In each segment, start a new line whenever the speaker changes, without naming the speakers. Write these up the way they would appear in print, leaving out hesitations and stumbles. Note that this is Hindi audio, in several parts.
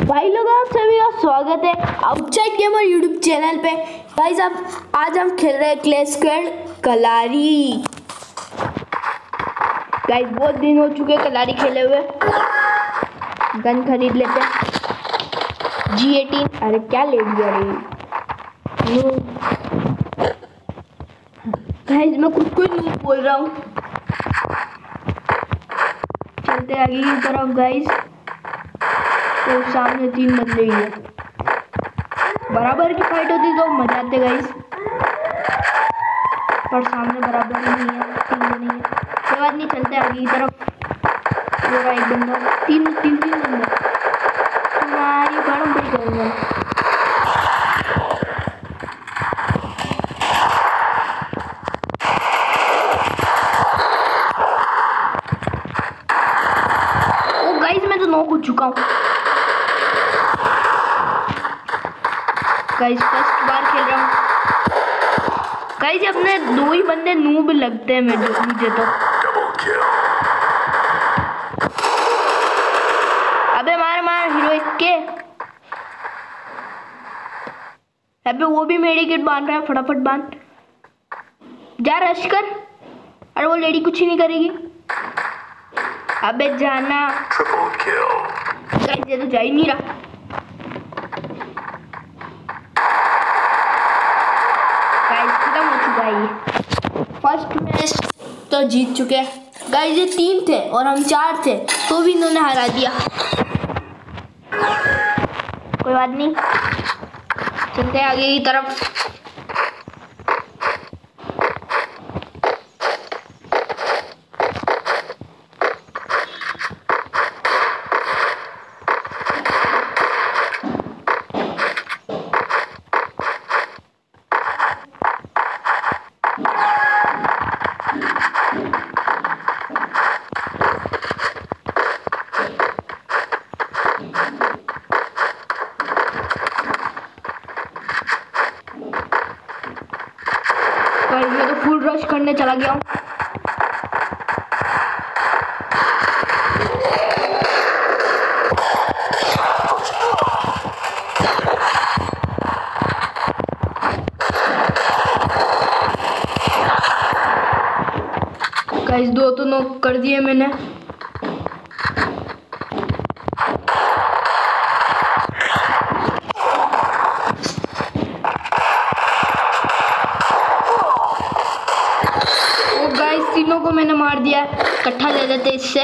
भाई लोग आप सभी का स्वागत है आउटसाइड गेमर यूट्यूब चैनल पे। भाई साहब आज हम खेल रहे हैं क्लैश स्क्वाड कलारी। गाइस बहुत दिन हो चुके कलारी खेले हुए। गन खरीद लेते हैं G18। अरे क्या ले लिया रे गाइस, मैं खुद को ही नहीं बोल रहा हूँ। चलते आगे की तरफ गाइस। तो सामने 3 बंदे ही है। बराबर की फाइट होती तो मजा आते गाइस, पर सामने बराबर नहीं है, 3 नहीं है। कोई बात नहीं, चलते आगे की तरफ। मेरा एक बंदा, तीन बंदे तुम्हारी गरम बड़ी करूँगा। ओ गाइस, मैं तो नॉक हो चुका हूँ गाइस। फर्स्ट बार खेल रहा हूँ गाइस। अपने 2 ही बंदे नूब लगते हैं मुझे तो। अबे मार हीरोइक के। अबे वो भी मेडी किट बांध रहा है, फटाफट बांध जा, रश कर। अरे वो लेडी कुछ ही नहीं करेगी। अबे जाना गाइस, ये तो जा ही नहीं रहा। फर्स्ट मैच तो जीत चुके हैं गाइस। ये 3 थे और हम 4 थे, तो भी इन्होंने हरा दिया। कोई बात नहीं, चलते आगे की तरफ। मैं तो फुल रश करने चला गया हूँ। गाइस 2 तो नॉक कर दिए मैंने। तीनों को मैंने मार दिया। इकट्ठा ले लेते इससे।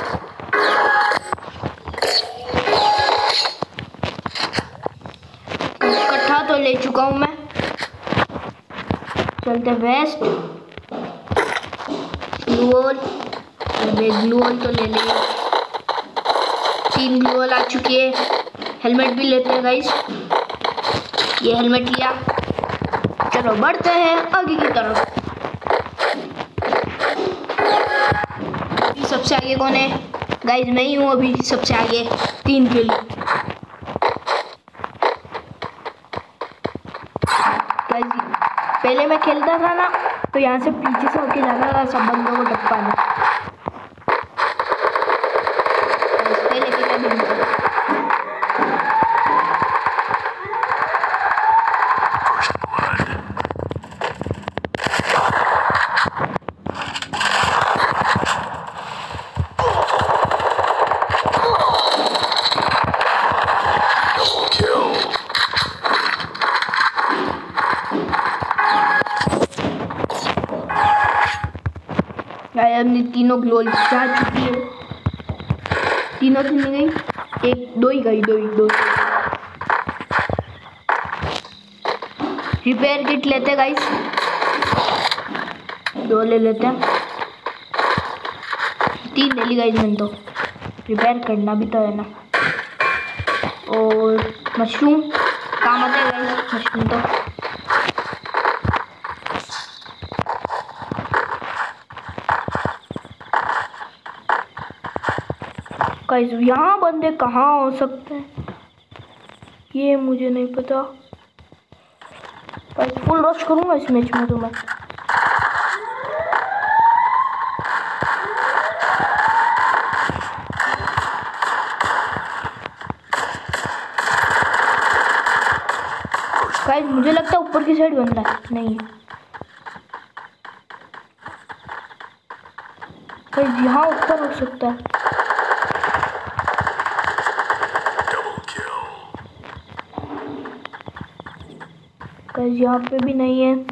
इकट्ठा तो ले चुका हूं मैं। चलते वेस्ट। ग्लूवॉल, ग्लूवॉल तो ले ले। 3 ग्लूवॉल आ चुकी है। हेलमेट भी लेते हैं गाइस। ये हेलमेट लिया। चलो बढ़ते हैं आगे की तरफ। सबसे आगे कौन है गाइस? मैं ही हूँ अभी सबसे आगे 3 किल। गाइस पहले मैं खेलता था ना, तो यहाँ से पीछे से होके जाना था सब बंदों को टप्पा में। पहले हमने तीनों ग्लोल जा चुकी है। तीनों तो नहीं गई, 2 ही गई। 2 रिपेयर किट लेते गाइस। 2 ले लेते हैं। 3 ले ली गाइस मैंने तो। रिपेयर करना भी तो है ना। और मशरूम काम आता है गाइस, मशरूम तो। गाइस यहाँ बंदे कहाँ हो सकते हैं ये मुझे नहीं पता। गाइस फुल रश करूँगा इस मैच में तो मैं। गाइस मुझे लगता है ऊपर की साइड बंदा है, नहीं गाइस यहाँ ऊपर हो सकता है। गाइस यहाँ पे भी नहीं है।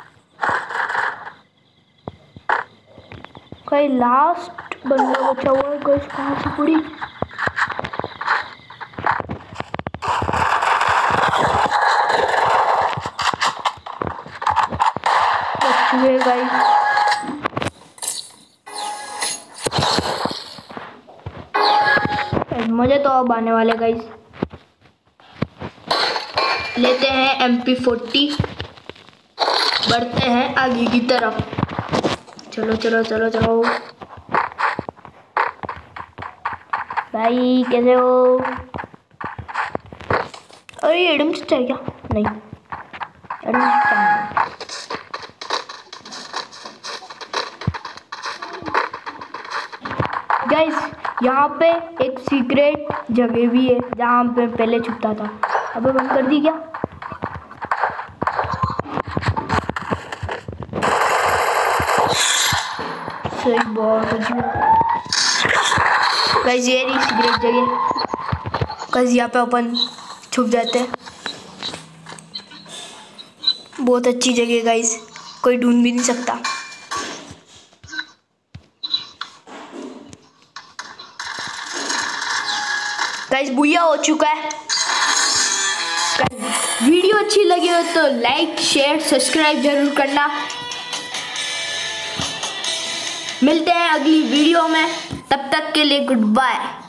गाइस लास्ट बंदा बचा हुआ है। गाइस कहाँ से पड़ी? गाइस मजे तो अब आने वाले। गाइस लेते हैं MP40, बढ़ते हैं आगे की तरफ। चलो चलो चलो चलो भाई, कैसे हो? अरे एडम से चाहिए क्या? नहीं एडम से चाहिए। गाइस यहाँ पे एक सीक्रेट जगह भी है जहाँ पे पहले छुपता था। अबे बंद कर दी क्या? सही बहुत अच्छी। गाइस ये रही सीक्रेट जगह। गाइस यहाँ पे अपन छुप जाते हैं। बहुत अच्छी जगह गाइस, कोई ढूंढ भी नहीं सकता। गाइस बुया हो चुका है। वीडियो अच्छी लगी हो तो लाइक शेयर सब्सक्राइब जरूर करना। मिलते हैं अगली वीडियो में, तब तक के लिए गुड बाय।